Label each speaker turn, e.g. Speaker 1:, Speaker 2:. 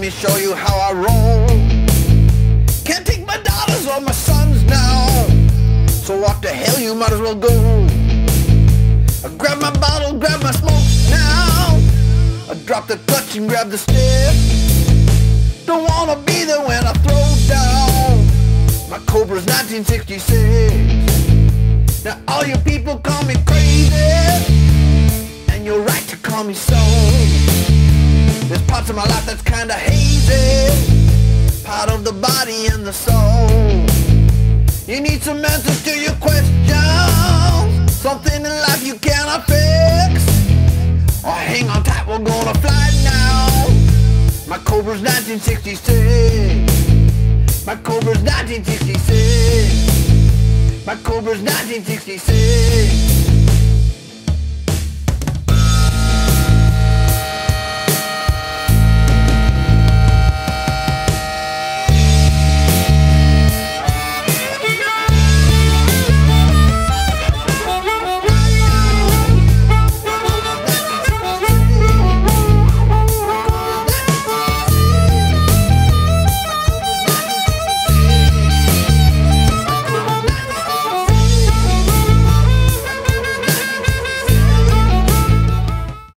Speaker 1: me show you how I roll. Can't take my daughters or my sons now, so what the hell, you might as well go. I grab my bottle, grab my smoke now. I drop the clutch and grab the stick. Don't wanna be there when I throw down. My Cobra's 1966. Now all you people call me crazy, and you're right to call me so. There's parts of my life that's kinda hazy, part of the body and the soul. You need some answers to your questions, something in life you cannot fix. Oh, hang on tight, we're gonna fly now. My Cobra's 1966. My Cobra's 1966. My Cobra's 1966.